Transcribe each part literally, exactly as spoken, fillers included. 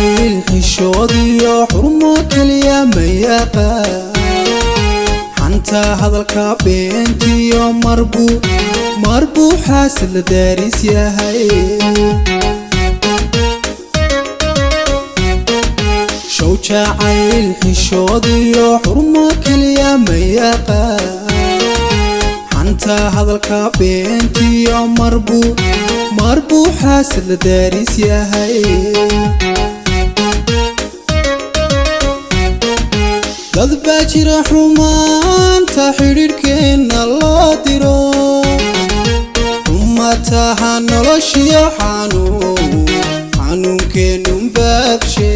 jacayl xishoodiyo xurmo kaliya ma yaqaan xanta hadalka beentiyo marbuu marbuu xaasil la daaris yahay show jacayl xishoodiyo xurmo kaliya ma yaqaan xanta hadalka beentiyo marbuu marbuu xaasil la daaris yahay dad baa jira xumaanta xidhiidhkeenna loo diro xumataha noloshiyo xanuun xanuunkeenun baabshe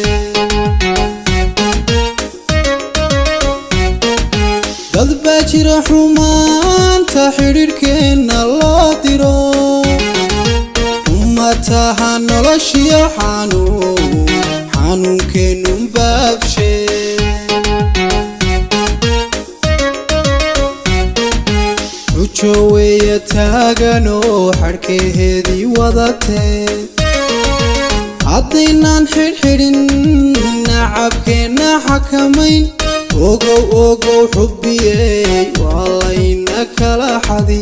dad baa jira xumaanta xidhiidhkeenna loo diro xumataha noloshiyo xanuun xanuunkeenun baabshe xujoweya taaganoo xadhkaheedii wadatee haddaynaan xidhxidhin nacabkeenna xakamayn ogow ogow xubbiyey waa layna kala xadi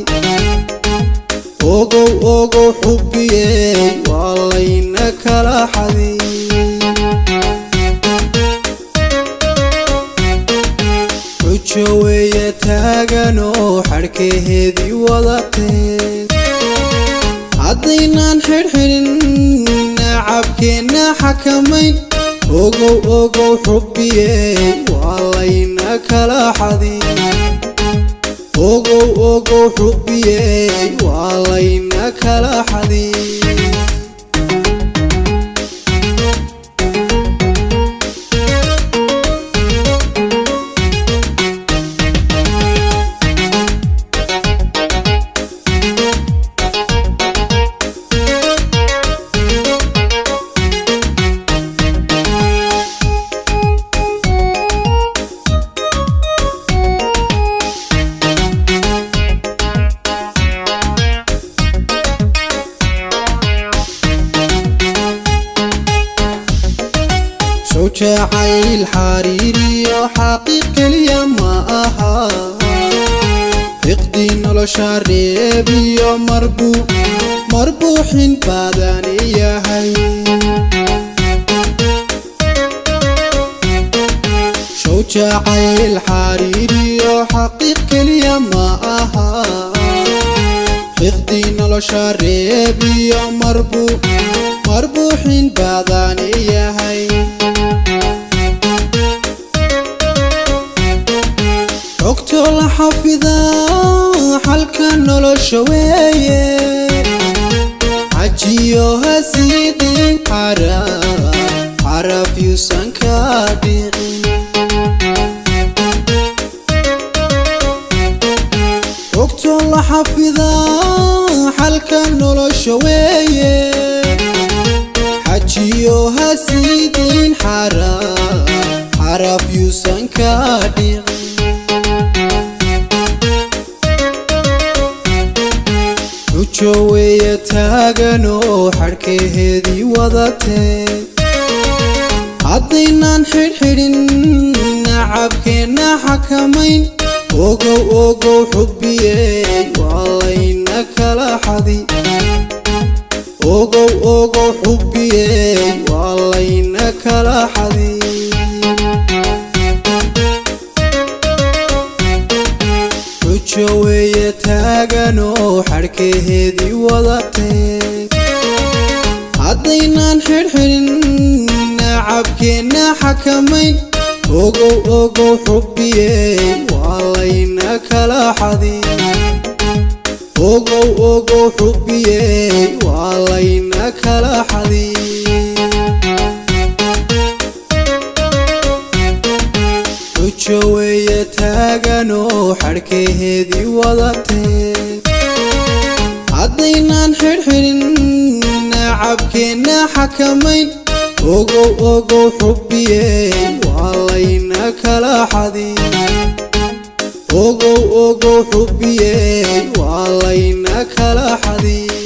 ogow ogow xubbiyey waa layna kala xadi xujoweya taaganoo xadhkaheedii wadatee haddaynaan xidhxidhin nacabkeenna xakamayn ogow ogow xubbiyey waa layna kala xadi ogow ogow xubbiyey waa layna kala xadi show jacayl xariiriyo xaqiiq kaliya ma aha fiqdi nolosha reebiyo marbuu marbuuxin baadani yahay show jacayl xariiriyo xaqiiq kaliya ma aha fiqdi nolosha reebiyo marbuu marbuuxin baadani yahay xogto la xafidaa xalka nolosha weeye xajiyo hasiidin xaraf xaraf yuusan ka dhicin xogto la xafidaa xalka nolosha weeye xajiyo hasiidin xaraf xaraf yuusan ka dhicin xujoweya taaganoo xadhkaheedii wadatee haddaynaan xidhxidhin nacabkeenna xakamayn ogow ogow xubbiyey waa layna kala xadi ogow ogow xubbiyey waa layna kala xadi xujoweya taaganoo xadhkaheedii wadatee haddaynaan xidhxidhin nacabkeenna xakamayn ogow ogow xubbiyey waa layna kala xadi ogow ogow xubbiyey waa layna kala xadi xujoweya taaganoo xadhkaheedii wadatee haddaynaan xidhxidhin nacabkeenna xakamayn ogow ogow xubbiyey waa layna kala xadi ogow ogow xubbiyey waa layna kala xadi